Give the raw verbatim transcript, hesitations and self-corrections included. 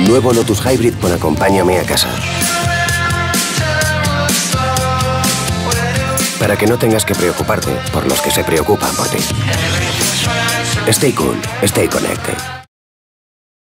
Nuevo Lotus Hybrid con Acompáñame a casa. Para que no tengas que preocuparte por los que se preocupan por ti. Stay cool, stay connected.